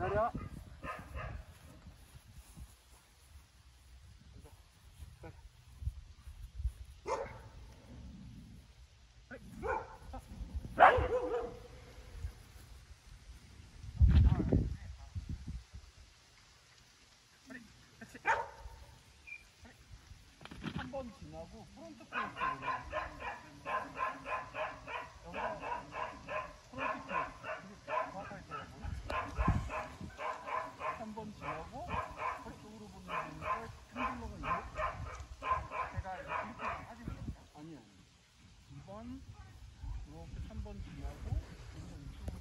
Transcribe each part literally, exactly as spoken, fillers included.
기다려. 한 번 지나고 프론트 크로스로 한 번 지나고 그쪽으로 보는 거니까 핸들러가 이렇게 제가 이렇게 하시는 거죠? 아니요. 두 번 이렇게 삼 번 지나고 이쪽으로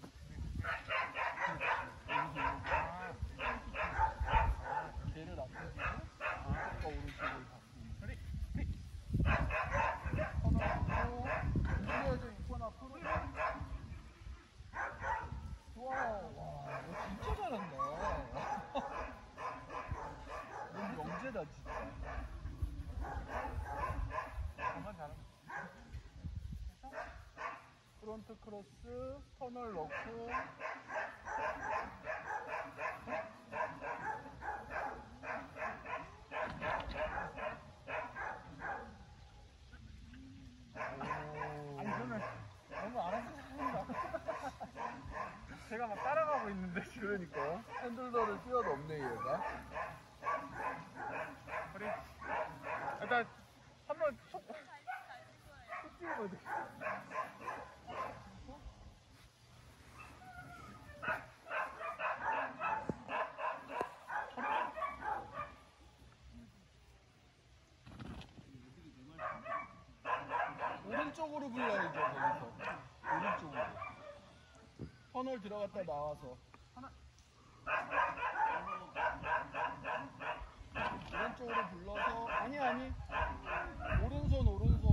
걔를 앞에 두고 왼쪽과 오른쪽을 바꾸는 그래 터널고 흔들려져 있거나 앞으로 좋아. 와, 너 진짜 잘한다. 넌 명제다 진짜. 정말 잘한다. 프론트 크로스, 터널 넣고 아니 저는 너무 안 하셨습니다. 제가 막 따라가고 있는데. 그러니까 핸들러를 뛰어넘네 얘가. 그래. 일단 한번 속 속 찍어봐야 돼. 오른쪽으로 불러야죠 거기서. 오른쪽으로. 터널 들어갔다 나와서. 오른쪽으로 불러서. 아니 아니. 오른손 오른손.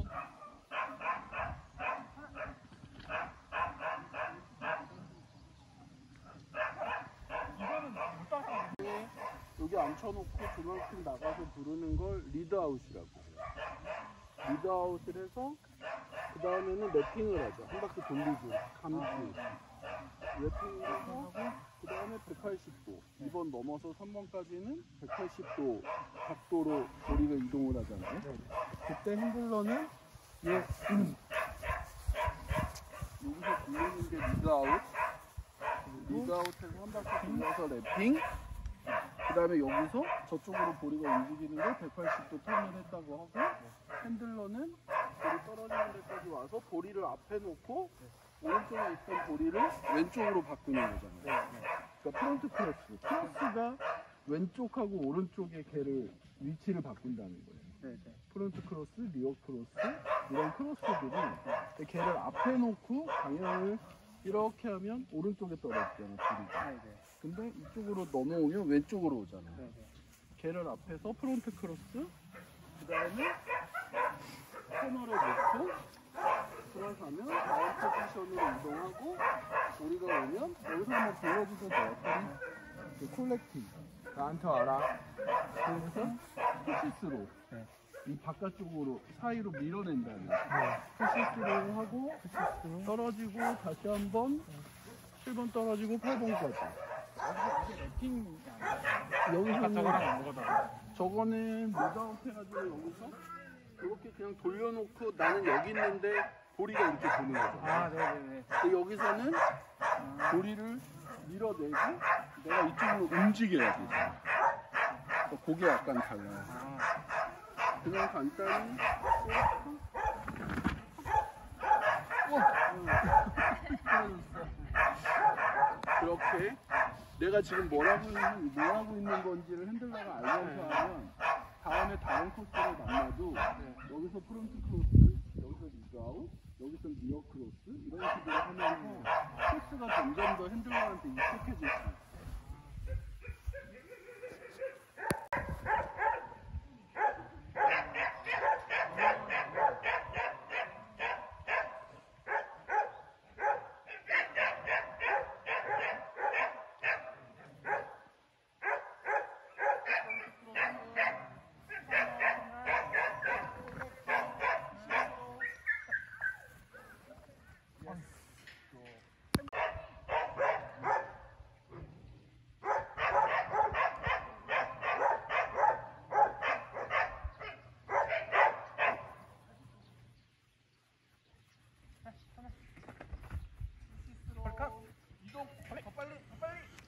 이거는 못 따라가는데. 여기 앉혀놓고 그만큼 나가서 부르는 걸 리드아웃이라고 해요. 리드아웃을 해서 그 다음에는 랩핑을 하죠. 한 바퀴 돌리고 감기. 랩핑을 해서 그 다음에 백팔십 도. 이 번 넘어서 삼 번까지는 백팔십 도 각도로 우리가 이동을 하잖아요. 그때 핸들러는 예, 음. 여기서 불리는 게 리드아웃. 리드아웃해서 한 바퀴 돌려서 랩핑. 그 다음에 여기서 저쪽으로 보리가 움직이는 걸 백팔십 도 턴을 했다고 하고, 핸들러는 보리 떨어지는 데까지 와서 보리를 앞에 놓고 오른쪽에 있던 보리를 왼쪽으로 바꾸는 거잖아요. 그러니까 프론트 크로스. 크로스가 왼쪽하고 오른쪽의 걔를 위치를 바꾼다는 거예요. 프론트 크로스, 리어 크로스 이런 크로스들이 걔를 앞에 놓고 방향을 이렇게 하면 오른쪽에 떨어지잖아, 보리가. 근데 이쪽으로 넘어오면 왼쪽으로 오잖아. 네네. 걔를 앞에서 프론트 크로스, 그 다음에 코너를 놓고 들어가면 다음 포지션으로 이동하고, 우리가 오면 여기서 한번 불러주셔도 돼요. 그 콜렉팅 나한테 와라. 그래서 푸시스로 네. 이 바깥쪽으로 사이로 밀어낸다는 네. 푸시스로 하고 푸시스로. 떨어지고 다시 한번 네. 칠 번 떨어지고 팔 번까지. 여기서는 저거는 리드아웃 해가지고 여기서 이렇게 그냥 돌려놓고 나는 여기 있는데 보리가 이렇게 도는 거죠. 아, 네네네. 근데 여기서는 아. 보리를 밀어내고 내가 이쪽으로 움직여야 되잖아. 그게 약간 달라요. 아. 그냥 간단히 그렇게 내가 지금 뭘 하고 있는, 뭘 하고 있는 건지를 핸들러가 알면서 하면 다음에 다른 코스를 만나도 네. 여기서 프론트 크로스, 여기서 리드아웃, 여기서 리어 크로스 이런 식으로 하면서 코스가 점점 더 핸들러한테 익숙해질 수 있어요.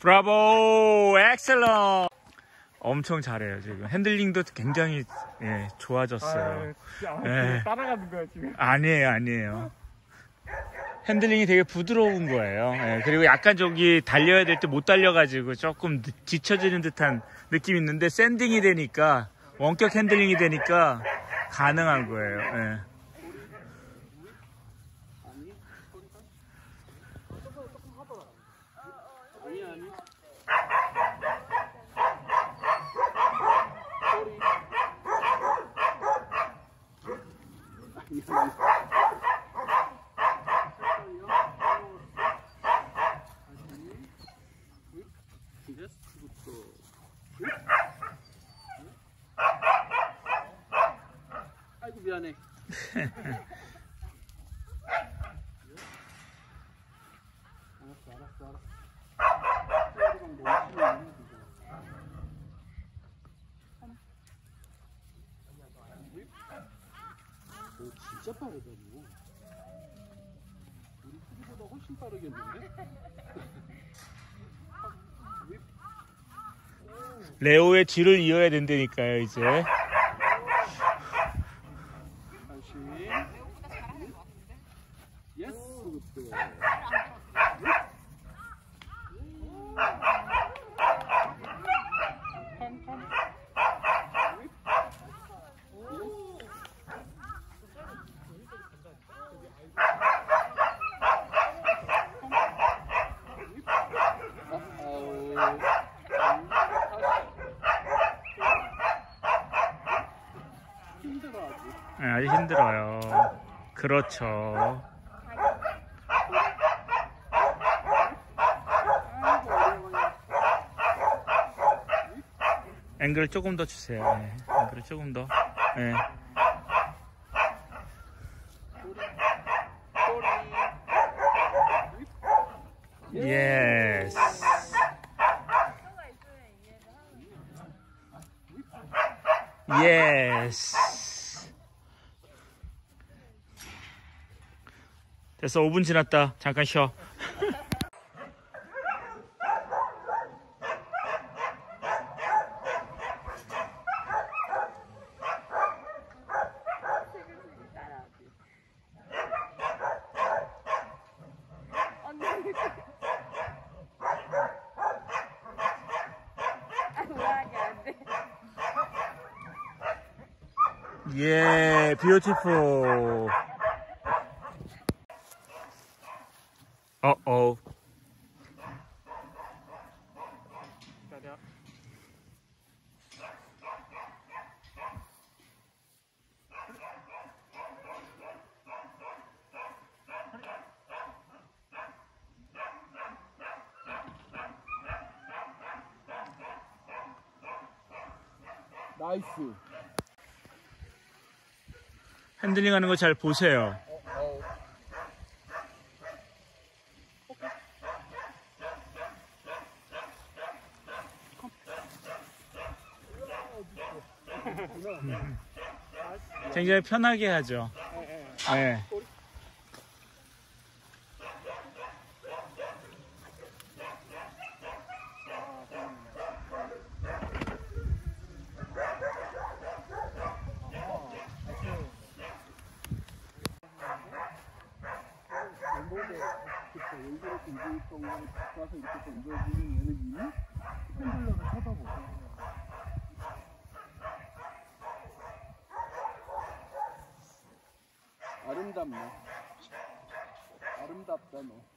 브라보, 엑셀런. 엄청 잘해요 지금. 핸들링도 굉장히 예, 좋아졌어요. 아, 예. 따라가는 거야 지금. 아니에요, 아니에요. 핸들링이 되게 부드러운 거예요. 예, 그리고 약간 저기 달려야 될 때 못 달려가지고 조금 늦- 지쳐지는 듯한 느낌이 있는데 샌딩이 되니까 원격 핸들링이 되니까 가능한 거예요. 예. 아니 아니. 소리. 아니 아니. 아이고 미안해. 알았어 알았어 알았어. 소리랑 너무 심해. 오 진짜 빠르다 너. 우리 수리보다 훨씬 빠르겠는데? 레오의 뒤를 이어야 된다니까요 이제. 다시. 예스 굿. 네, 아주 힘들어요. 그렇죠. 앵글을 조금 더 주세요. 네, 앵글을 조금 더. 네. 예스. 예스. 됐어, 오 분 지났다. 잠깐 쉬어. 예, 뷰티풀. 어어. 나이스. 핸들링 하는 거 잘 보세요. 굉장히 편하게 하죠. 네. 왼쪽으로 움직일 가서 이렇게 던져주는 얘는 이미 핸들러를 쳐다보고. 아름답네. 아름답다 너.